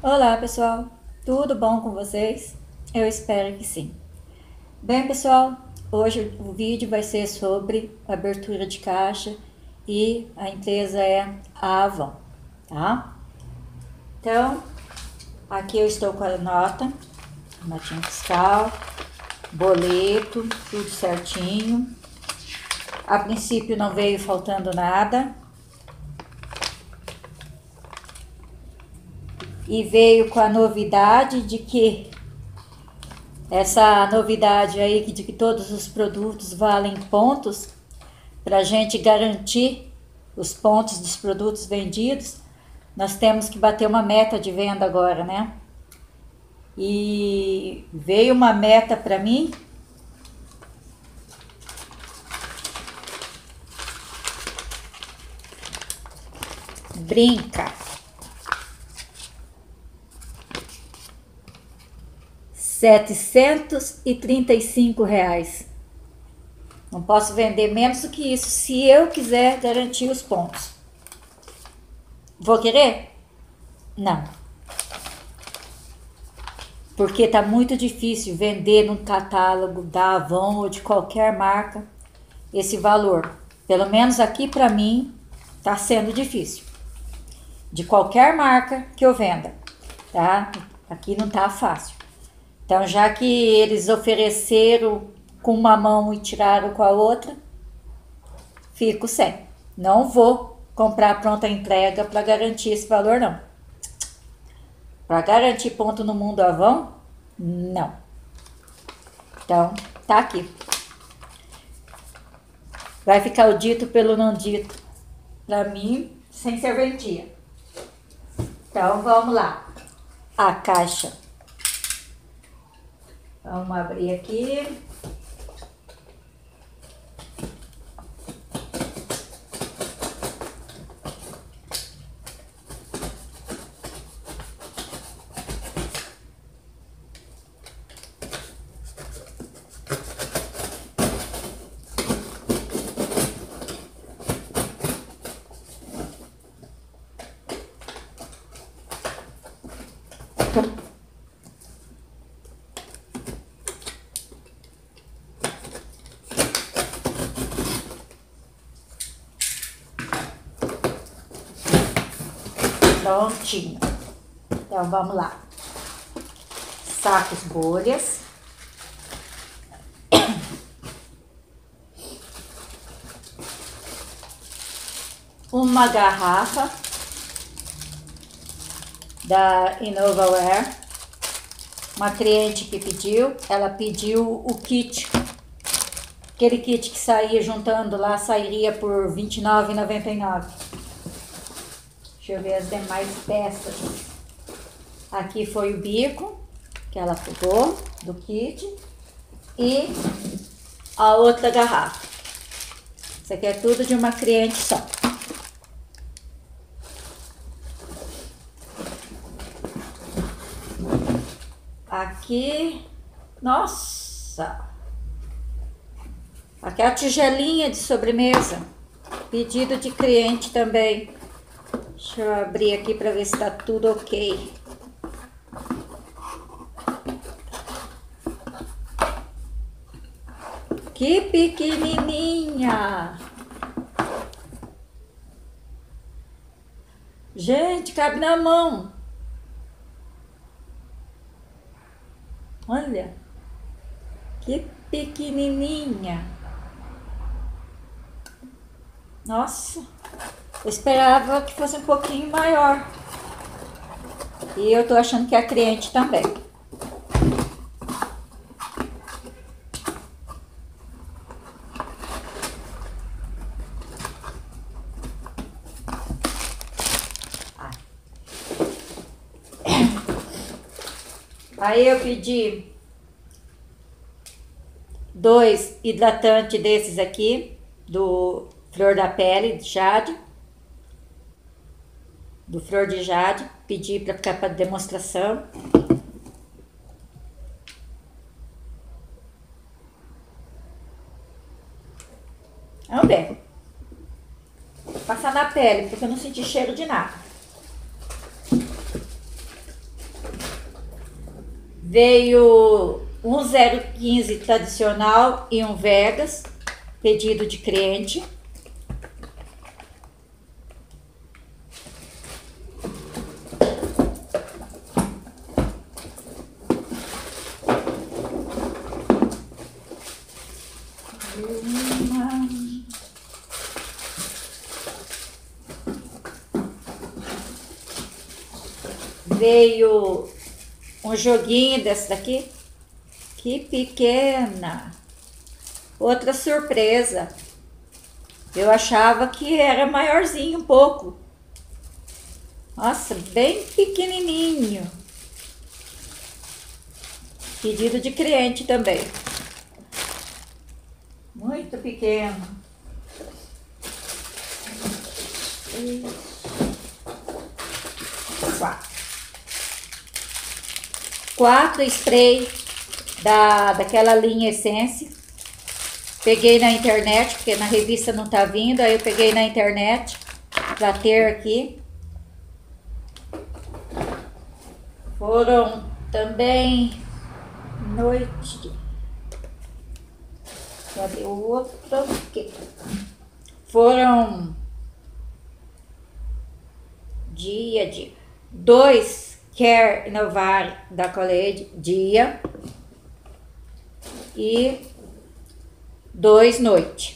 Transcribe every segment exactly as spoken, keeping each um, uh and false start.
Olá pessoal, tudo bom com vocês? Eu espero que sim. Bem pessoal, hoje o vídeo vai ser sobre abertura de caixa e a empresa é a Avon, tá? Então, aqui eu estou com a nota, notinha fiscal, boleto, tudo certinho. A princípio não veio faltando nada. E veio com a novidade de que essa novidade aí de que todos os produtos valem pontos, para a gente garantir os pontos dos produtos vendidos, nós temos que bater uma meta de venda agora, né? E veio uma meta para mim brinca. setecentos e trinta e cinco reais. Não posso vender menos do que isso se eu quiser garantir os pontos. Vou querer? Não. Porque tá muito difícil vender num catálogo da Avon ou de qualquer marca esse valor. Pelo menos aqui para mim tá sendo difícil. De qualquer marca que eu venda, tá? Aqui não tá fácil. Então, já que eles ofereceram com uma mão e tiraram com a outra, fico sem. Não vou comprar pronta entrega para garantir esse valor, não. Para garantir ponto no Mundo Avon, não. Então, tá aqui. Vai ficar o dito pelo não dito para mim, sem serventia. Então, vamos lá. A caixa. Vamos abrir aqui. Prontinho. Então, vamos lá. Sacos bolhas. Uma garrafa da Innovaware. Uma cliente que pediu, ela pediu o kit. Aquele kit que saía juntando lá, sairia por vinte e nove reais e noventa e nove centavos. Deixa eu ver as demais peças. Aqui foi o bico que ela pegou do kit e a outra garrafa. Isso aqui é tudo de uma cliente só. Aqui, nossa! Aqui é a tigelinha de sobremesa, pedido de cliente também. Deixa eu abrir aqui para ver se tá tudo ok. Que pequenininha! Gente, cabe na mão. Olha, que pequenininha. Nossa, eu esperava que fosse um pouquinho maior. E eu tô achando que é a cliente também. Aí eu pedi dois hidratantes desses aqui, do Flor da Pele, de Jade. Do Flor de Jade, pedi para ficar para demonstração. Vamos ver. Vou passar na pele, porque eu não senti cheiro de nada. Veio um zero quinze tradicional e um Vegas, pedido de cliente. Veio um joguinho desse daqui. Que pequena. Outra surpresa. Eu achava que era maiorzinho um pouco. Nossa, bem pequenininho. Pedido de cliente também. Muito pequeno. Quatro. Quatro spray da, daquela linha Essence. Peguei na internet, porque na revista não tá vindo. Aí eu peguei na internet pra ter aqui. Foram também noite. Cadê o outro? Aqui. Foram dia de dois Care Inovar da Colade dia e dois noite.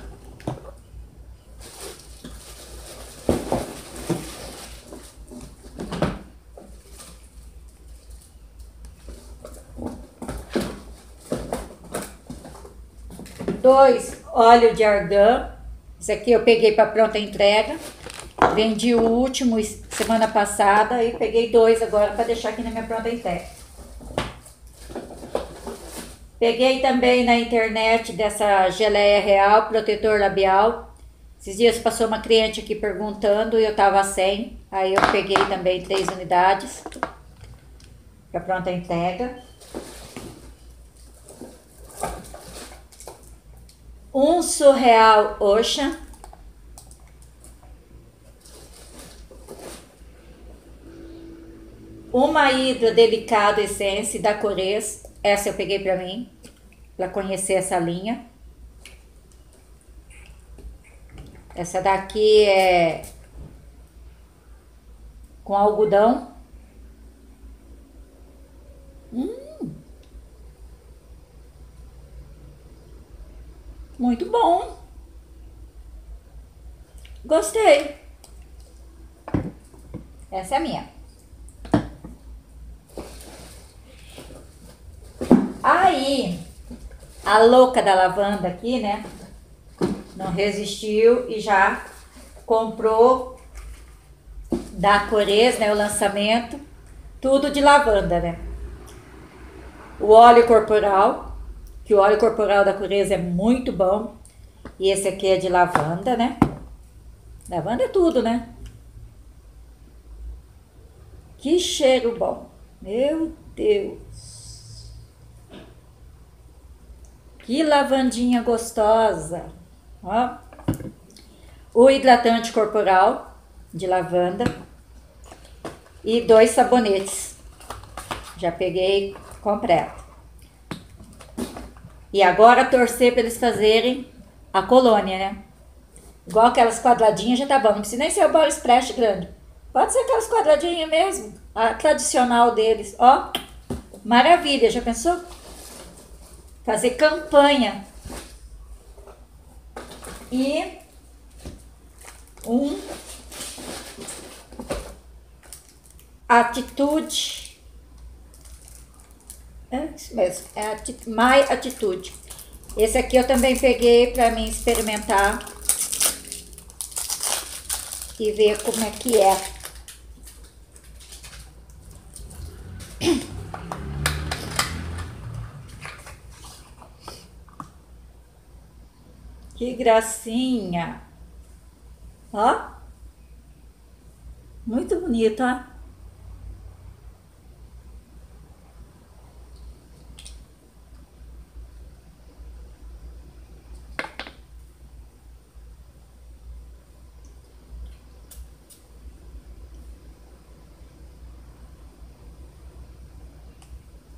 Dois óleo de argan. Esse aqui eu peguei para pronta entrega. Vendi o último semana passada e peguei dois agora para deixar aqui na minha pronta entrega. Peguei também na internet dessa geleia real, protetor labial. Esses dias passou uma cliente aqui perguntando e eu tava sem. Aí eu peguei também três unidades para pronta entrega. Um Surreal Ocean. Uma Hidra Delicado Essence da Cores. Essa eu peguei pra mim, pra conhecer essa linha. Essa daqui é com algodão. Hum. Muito bom. Gostei. Essa é a minha. Aí, a louca da lavanda aqui, né? Não resistiu e já comprou da Cores, né? O lançamento. Tudo de lavanda, né? O óleo corporal, que o óleo corporal da Cores é muito bom. E esse aqui é de lavanda, né? Lavanda é tudo, né? Que cheiro bom. Meu Deus. Que lavandinha gostosa. Ó. O hidratante corporal de lavanda. E dois sabonetes. Já peguei completo. E agora torcer para eles fazerem a colônia, né? Igual aquelas quadradinhas já tá bom. Não precisa nem ser o body splash grande. Pode ser aquelas quadradinhas mesmo. A tradicional deles. Ó. Maravilha. Já pensou? Fazer campanha. E um atitude. É isso mesmo. É ati My Atitude. Esse aqui eu também peguei para mim experimentar. E ver como é que é. Que gracinha. Ó. Muito bonito, ó.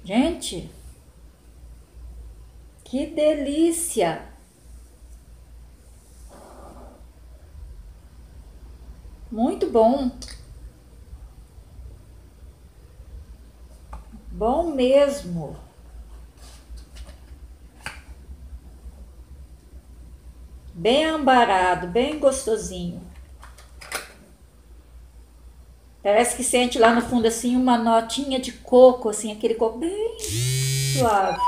Gente, que delícia! Muito bom. Bom mesmo. Bem ambarado, bem gostosinho. Parece que sente lá no fundo assim uma notinha de coco, assim, aquele coco bem suave.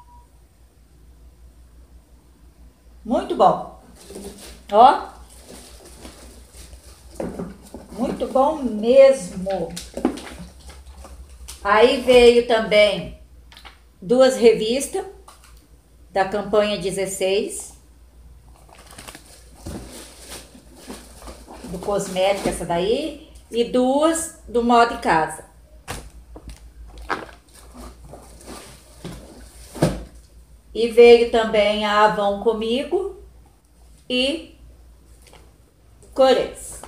Muito bom. Ó. Muito bom mesmo. Aí veio também duas revistas da campanha dezesseis. Do cosmético, essa daí. E duas do moda em casa. E veio também a Avon Comigo e Corês.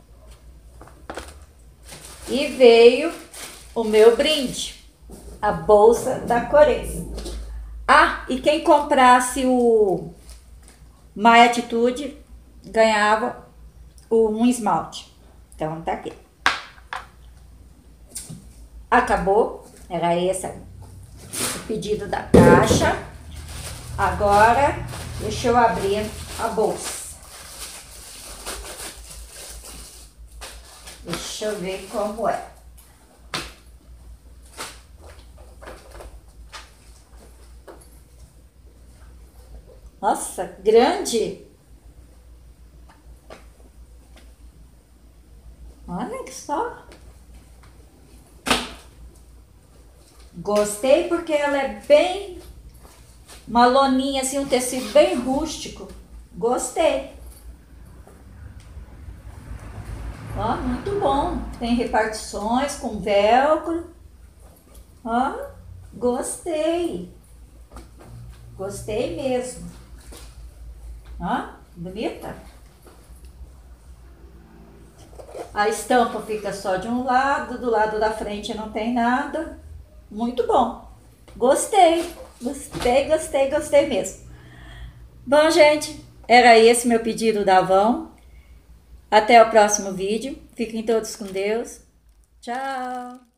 E veio o meu brinde, a bolsa da Corês. Ah, e quem comprasse o My Atitude ganhava o um esmalte. Então tá aqui. Acabou. Era esse o pedido da caixa. Agora deixa eu abrir a bolsa. Deixa eu ver como é. Nossa, grande! Olha que só! Gostei porque ela é bem uma loninha, assim, um tecido bem rústico. Gostei! Ó, muito bom! Tem repartições com velcro. Ó, gostei! Gostei mesmo! Ó, bonita! A estampa fica só de um lado, do lado da frente não tem nada. Muito bom. Gostei, gostei, gostei, gostei mesmo. Bom, gente, era esse meu pedido da Avon. Até o próximo vídeo. Fiquem todos com Deus. Tchau!